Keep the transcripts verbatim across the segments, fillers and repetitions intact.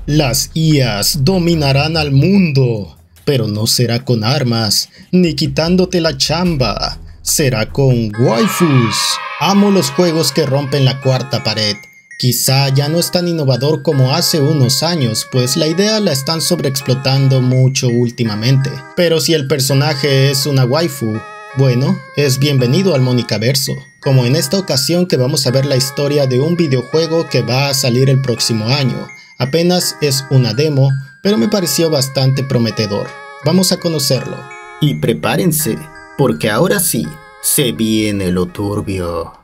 Las I As dominarán al mundo, pero no será con armas, ni quitándote la chamba, será con waifus. Amo los juegos que rompen la cuarta pared. Quizá ya no es tan innovador como hace unos años, pues la idea la están sobreexplotando mucho últimamente. Pero si el personaje es una waifu, bueno, es bienvenido al Monicaverso. Como en esta ocasión que vamos a ver la historia de un videojuego que va a salir el próximo año. Apenas es una demo, pero me pareció bastante prometedor. Vamos a conocerlo. Y prepárense, porque ahora sí, se viene lo turbio.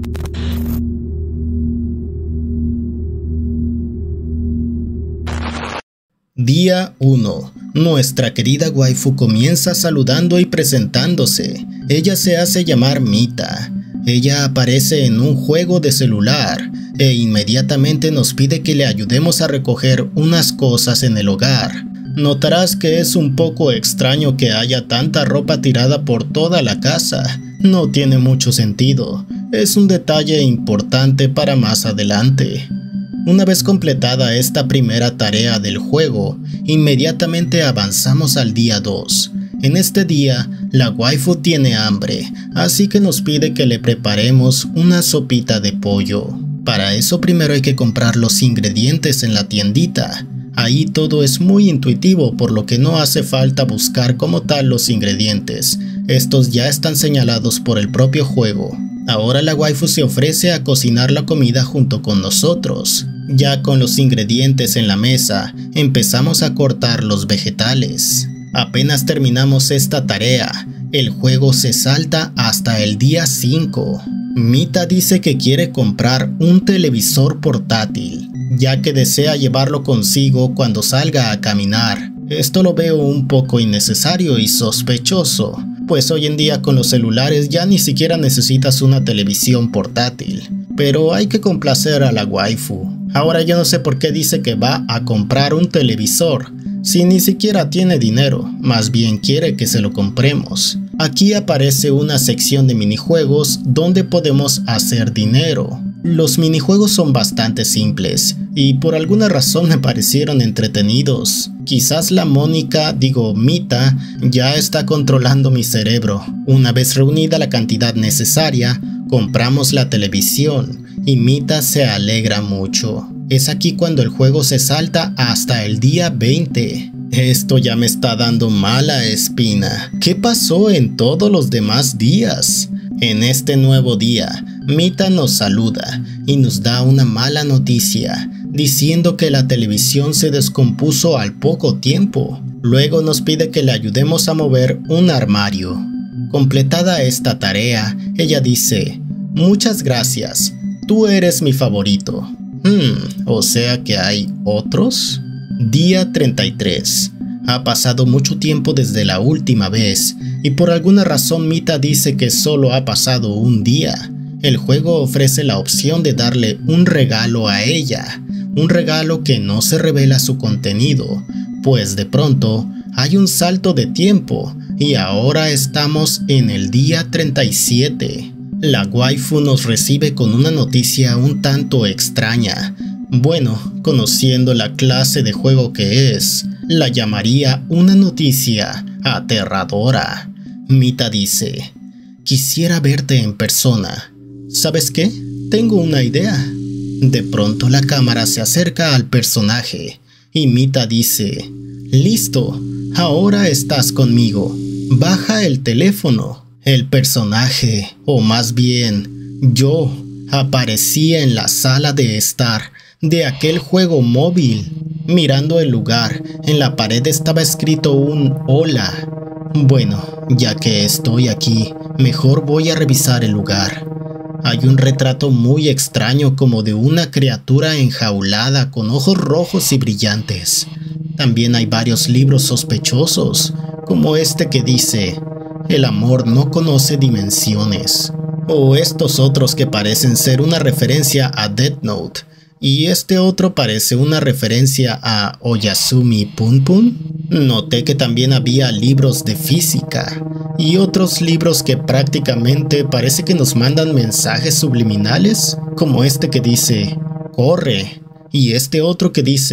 Día uno. Nuestra querida waifu comienza saludando y presentándose. Ella se hace llamar Mita. Ella aparece en un juego de celular e inmediatamente nos pide que le ayudemos a recoger unas cosas en el hogar. Notarás que es un poco extraño que haya tanta ropa tirada por toda la casa. No tiene mucho sentido. Es un detalle importante para más adelante. Una vez completada esta primera tarea del juego, inmediatamente avanzamos al día dos. En este día, la waifu tiene hambre, así que nos pide que le preparemos una sopita de pollo. Para eso primero hay que comprar los ingredientes en la tiendita. Ahí todo es muy intuitivo, por lo que no hace falta buscar como tal los ingredientes. Estos ya están señalados por el propio juego. Ahora la waifu se ofrece a cocinar la comida junto con nosotros. Ya con los ingredientes en la mesa, empezamos a cortar los vegetales. Apenas terminamos esta tarea, el juego se salta hasta el día cinco. Mita dice que quiere comprar un televisor portátil, ya que desea llevarlo consigo cuando salga a caminar. Esto lo veo un poco innecesario y sospechoso, pues hoy en día con los celulares ya ni siquiera necesitas una televisión portátil. Pero hay que complacer a la waifu. Ahora yo no sé por qué dice que va a comprar un televisor, si ni siquiera tiene dinero, más bien quiere que se lo compremos. Aquí aparece una sección de minijuegos donde podemos hacer dinero. Los minijuegos son bastante simples y por alguna razón me parecieron entretenidos. Quizás la Mónica, digo Mita, ya está controlando mi cerebro. Una vez reunida la cantidad necesaria, compramos la televisión y Mita se alegra mucho. Es aquí cuando el juego se salta hasta el día veinte. Esto ya me está dando mala espina. ¿Qué pasó en todos los demás días? En este nuevo día, Mita nos saluda y nos da una mala noticia, diciendo que la televisión se descompuso al poco tiempo. Luego nos pide que le ayudemos a mover un armario. Completada esta tarea, ella dice: muchas gracias, tú eres mi favorito. Hmm, o sea que hay otros. Día treinta y tres. Ha pasado mucho tiempo desde la última vez y por alguna razón Mita dice que solo ha pasado un día. El juego ofrece la opción de darle un regalo a ella, un regalo que no se revela su contenido, pues de pronto hay un salto de tiempo y ahora estamos en el día treinta y siete. La waifu nos recibe con una noticia un tanto extraña. Bueno, conociendo la clase de juego que es, la llamaría una noticia aterradora. Mita dice: quisiera verte en persona. ¿Sabes qué? Tengo una idea. De pronto la cámara se acerca al personaje y Mita dice: listo, ahora estás conmigo. Baja el teléfono. El personaje, o más bien, yo, aparecía en la sala de estar de aquel juego móvil. Mirando el lugar, en la pared estaba escrito un hola. Bueno, ya que estoy aquí, mejor voy a revisar el lugar. Hay un retrato muy extraño, como de una criatura enjaulada con ojos rojos y brillantes. También hay varios libros sospechosos, como este que dice: el amor no conoce dimensiones. O estos otros que parecen ser una referencia a Death Note. Y este otro parece una referencia a Oyasumi Pun Pun. Noté que también había libros de física y otros libros que prácticamente parece que nos mandan mensajes subliminales, como este que dice corre y este otro que dice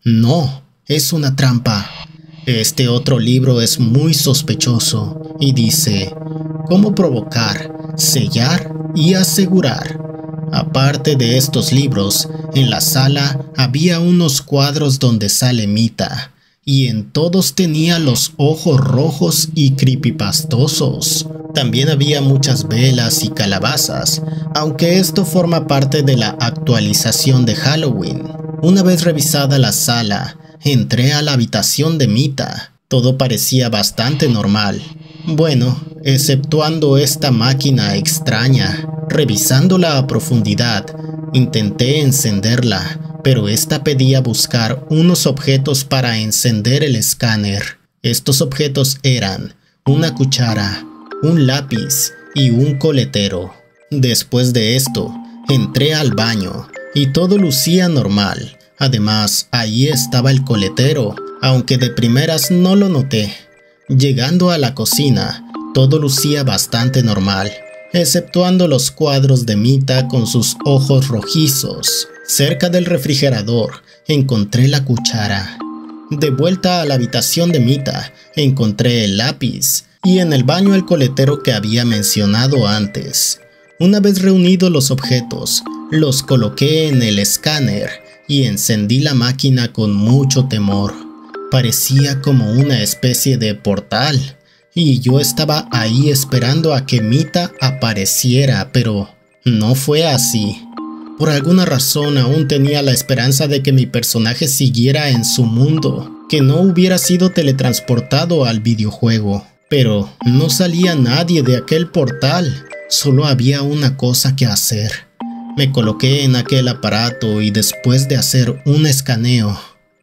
No, es una trampa. Este otro libro es muy sospechoso y dice: cómo provocar, sellar y asegurar. Aparte de estos libros, en la sala había unos cuadros donde sale Mita, y en todos tenía los ojos rojos y creepypastosos. También había muchas velas y calabazas, aunque esto forma parte de la actualización de Halloween. Una vez revisada la sala, entré a la habitación de Mita. Todo parecía bastante normal. Bueno, exceptuando esta máquina extraña. Revisándola a profundidad, intenté encenderla, pero esta pedía buscar unos objetos para encender el escáner. Estos objetos eran una cuchara, un lápiz y un coletero. Después de esto, entré al baño y todo lucía normal. Además, ahí estaba el coletero, aunque de primeras no lo noté. Llegando a la cocina, todo lucía bastante normal, exceptuando los cuadros de Mita con sus ojos rojizos. Cerca del refrigerador encontré la cuchara. De vuelta a la habitación de Mita encontré el lápiz y en el baño el coletero que había mencionado antes. Una vez reunidos los objetos, los coloqué en el escáner y encendí la máquina con mucho temor. Parecía como una especie de portal. Y yo estaba ahí esperando a que Mita apareciera, pero no fue así. Por alguna razón aún tenía la esperanza de que mi personaje siguiera en su mundo, que no hubiera sido teletransportado al videojuego. Pero no salía nadie de aquel portal, solo había una cosa que hacer. Me coloqué en aquel aparato y después de hacer un escaneo,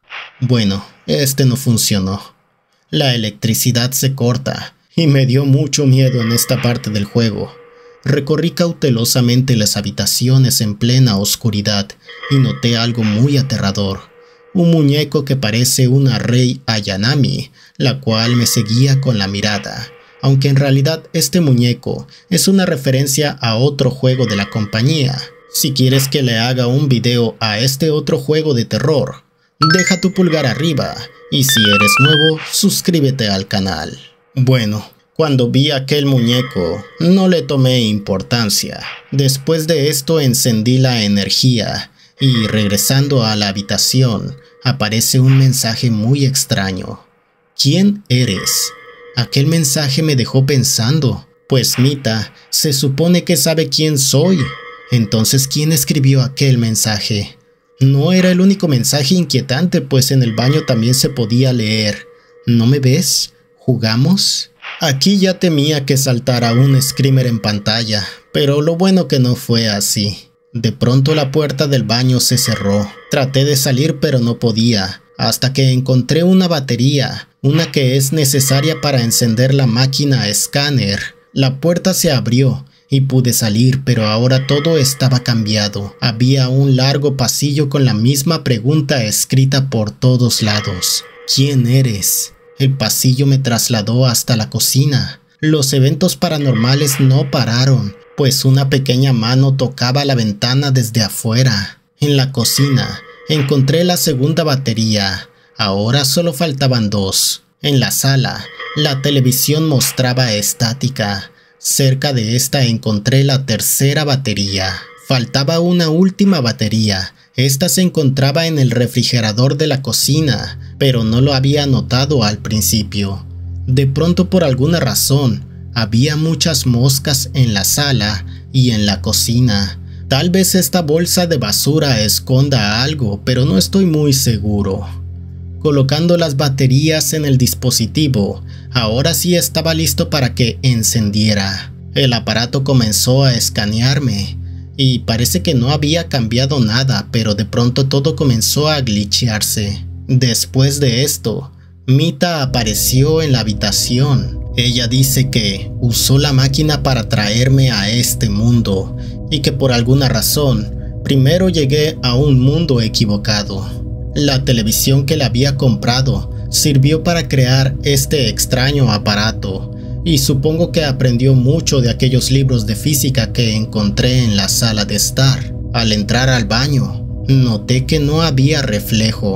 bueno, este no funcionó. La electricidad se corta y me dio mucho miedo en esta parte del juego. Recorrí cautelosamente las habitaciones en plena oscuridad y noté algo muy aterrador. Un muñeco que parece una Rei Ayanami, la cual me seguía con la mirada. Aunque en realidad este muñeco es una referencia a otro juego de la compañía. Si quieres que le haga un video a este otro juego de terror, deja tu pulgar arriba y si eres nuevo, suscríbete al canal. Bueno, cuando vi aquel muñeco, no le tomé importancia. Después de esto encendí la energía y regresando a la habitación, aparece un mensaje muy extraño. ¿Quién eres? Aquel mensaje me dejó pensando, pues Mita se supone que sabe quién soy. Entonces, ¿quién escribió aquel mensaje? No era el único mensaje inquietante, pues en el baño también se podía leer: ¿no me ves? ¿Jugamos? Aquí ya temía que saltara un screamer en pantalla, pero lo bueno que no fue así. De pronto la puerta del baño se cerró. Traté de salir pero no podía, hasta que encontré una batería, una que es necesaria para encender la máquina escáner. La puerta se abrió y pude salir, pero ahora todo estaba cambiado. Había un largo pasillo con la misma pregunta escrita por todos lados. ¿Quién eres? El pasillo me trasladó hasta la cocina. Los eventos paranormales no pararon, pues una pequeña mano tocaba la ventana desde afuera. En la cocina encontré la segunda batería. Ahora solo faltaban dos. En la sala, la televisión mostraba estática. Cerca de esta encontré la tercera batería. Faltaba una última batería. Esta se encontraba en el refrigerador de la cocina, pero no lo había notado al principio. De pronto, por alguna razón, había muchas moscas en la sala y en la cocina. Tal vez esta bolsa de basura esconda algo, pero no estoy muy seguro. Colocando las baterías en el dispositivo, ahora sí estaba listo para que encendiera. El aparato comenzó a escanearme y parece que no había cambiado nada, pero de pronto todo comenzó a glitchearse. Después de esto, Mita apareció en la habitación. Ella dice que usó la máquina para traerme a este mundo y que por alguna razón, primero llegué a un mundo equivocado. La televisión que le había comprado sirvió para crear este extraño aparato y supongo que aprendió mucho de aquellos libros de física que encontré en la sala de estar. Al entrar al baño, noté que no había reflejo.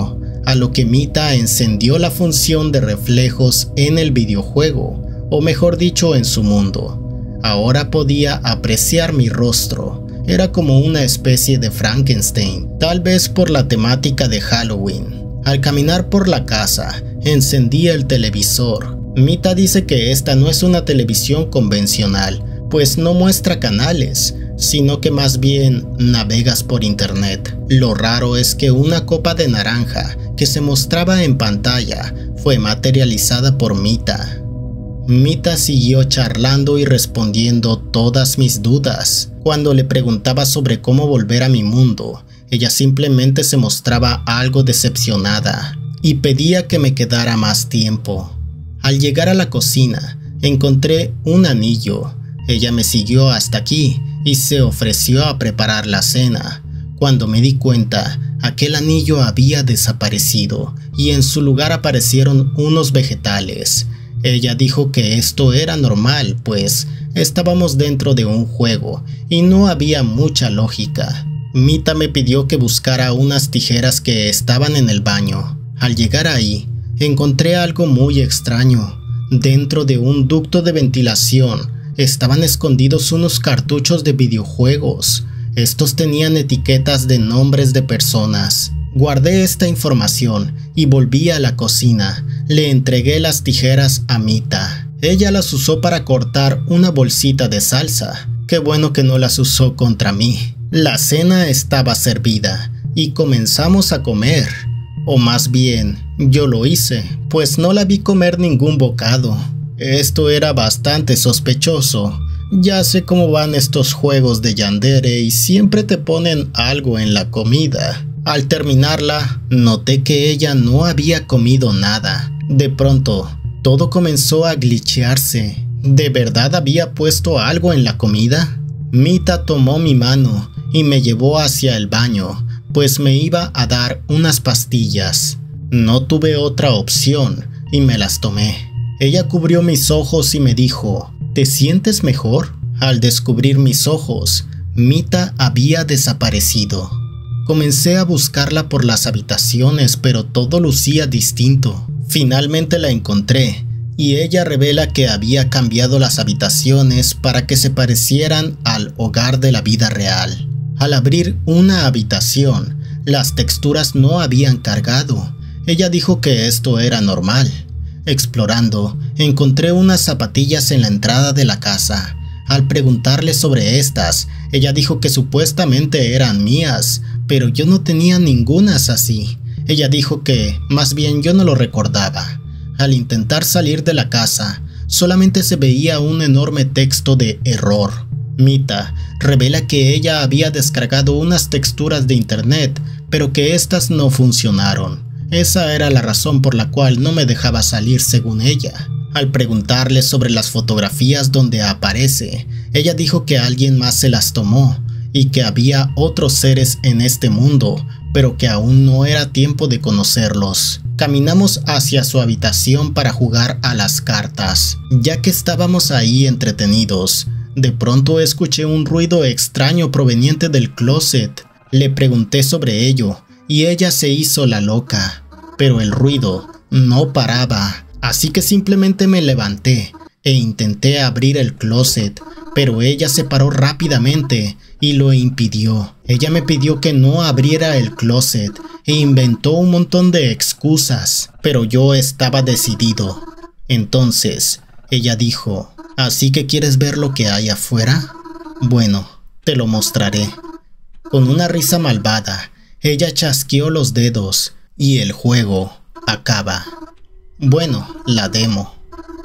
a lo que Mita encendió la función de reflejos en el videojuego, o mejor dicho en su mundo. Ahora podía apreciar mi rostro, era como una especie de Frankenstein, tal vez por la temática de Halloween. Al caminar por la casa, encendí el televisor. Mita dice que esta no es una televisión convencional, pues no muestra canales, sino que más bien navegas por internet. Lo raro es que una copa de naranja que se mostraba en pantalla fue materializada por Mita. Mita siguió charlando y respondiendo todas mis dudas. Cuando le preguntaba sobre cómo volver a mi mundo, ella simplemente se mostraba algo decepcionada y pedía que me quedara más tiempo. Al llegar a la cocina, encontré un anillo. Ella me siguió hasta aquí y se ofreció a preparar la cena. Cuando me di cuenta, aquel anillo había desaparecido y en su lugar aparecieron unos vegetales. Ella dijo que esto era normal, pues estábamos dentro de un juego y no había mucha lógica. Mita me pidió que buscara unas tijeras que estaban en el baño. Al llegar ahí, encontré algo muy extraño. Dentro de un ducto de ventilación estaban escondidos unos cartuchos de videojuegos. Estos tenían etiquetas de nombres de personas. Guardé esta información y volví a la cocina. Le entregué las tijeras a Mita. Ella las usó para cortar una bolsita de salsa. Qué bueno que no las usó contra mí. La cena estaba servida y comenzamos a comer. O más bien, yo lo hice, pues no la vi comer ningún bocado. Esto era bastante sospechoso. Ya sé cómo van estos juegos de yandere y siempre te ponen algo en la comida. Al terminarla, noté que ella no había comido nada. De pronto, todo comenzó a glitchearse. ¿De verdad había puesto algo en la comida? Mita tomó mi mano y me llevó hacia el baño, pues me iba a dar unas pastillas. No tuve otra opción y me las tomé. Ella cubrió mis ojos y me dijo, ¿te sientes mejor? Al descubrir mis ojos, Mita había desaparecido. Comencé a buscarla por las habitaciones, pero todo lucía distinto. Finalmente la encontré, y ella revela que había cambiado las habitaciones para que se parecieran al hogar de la vida real. Al abrir una habitación, las texturas no habían cargado. Ella dijo que esto era normal. Explorando, encontré unas zapatillas en la entrada de la casa. Al preguntarle sobre estas, ella dijo que supuestamente eran mías, pero yo no tenía ningunas así. Ella dijo que, más bien, yo no lo recordaba. Al intentar salir de la casa, solamente se veía un enorme texto de error. Mita revela que ella había descargado unas texturas de internet, pero que estas no funcionaron. Esa era la razón por la cual no me dejaba salir según ella. Al preguntarle sobre las fotografías donde aparece, ella dijo que alguien más se las tomó y que había otros seres en este mundo, pero que aún no era tiempo de conocerlos. Caminamos hacia su habitación para jugar a las cartas. Ya que estábamos ahí entretenidos, de pronto escuché un ruido extraño proveniente del closet. Le pregunté sobre ello y ella se hizo la loca, pero el ruido no paraba, así que simplemente me levanté e intenté abrir el closet, pero ella se paró rápidamente y lo impidió. Ella me pidió que no abriera el closet e inventó un montón de excusas, pero yo estaba decidido. Entonces, ella dijo, ¿así que quieres ver lo que hay afuera? Bueno, te lo mostraré. Con una risa malvada, ella chasqueó los dedos y el juego acaba. Bueno, la demo.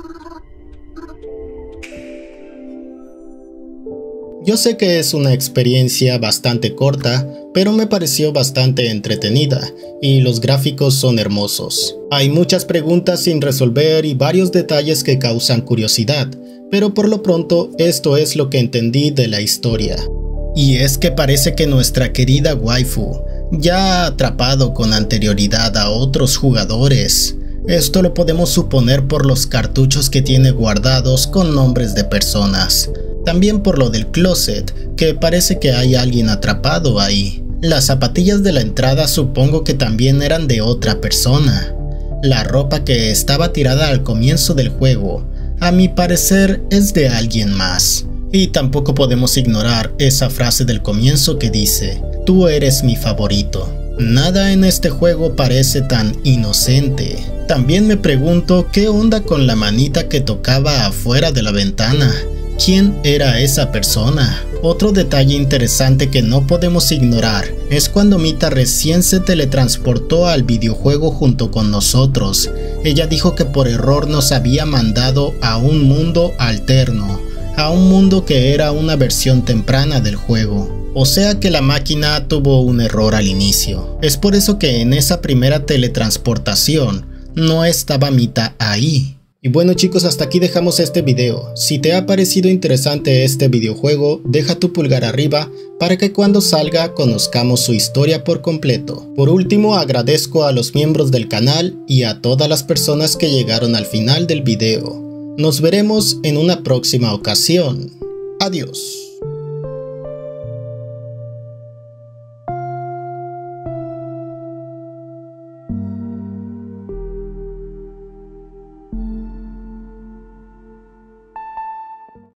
Yo sé que es una experiencia bastante corta, pero me pareció bastante entretenida y los gráficos son hermosos. Hay muchas preguntas sin resolver y varios detalles que causan curiosidad, pero por lo pronto esto es lo que entendí de la historia. Y es que parece que nuestra querida waifu ya ha atrapado con anterioridad a otros jugadores. Esto lo podemos suponer por los cartuchos que tiene guardados con nombres de personas. También por lo del closet, que parece que hay alguien atrapado ahí. Las zapatillas de la entrada supongo que también eran de otra persona. La ropa que estaba tirada al comienzo del juego, a mi parecer, es de alguien más. Y tampoco podemos ignorar esa frase del comienzo que dice, tú eres mi favorito. Nada en este juego parece tan inocente. También me pregunto qué onda con la manita que tocaba afuera de la ventana. ¿Quién era esa persona? Otro detalle interesante que no podemos ignorar es cuando Mita recién se teletransportó al videojuego junto con nosotros. Ella dijo que por error nos había mandado a un mundo alterno, a un mundo que era una versión temprana del juego. O sea que la máquina tuvo un error al inicio. Es por eso que en esa primera teletransportación no estaba Mita ahí. Y bueno chicos, hasta aquí dejamos este video. Si te ha parecido interesante este videojuego, deja tu pulgar arriba para que cuando salga conozcamos su historia por completo. Por último, agradezco a los miembros del canal y a todas las personas que llegaron al final del video. Nos veremos en una próxima ocasión. Adiós.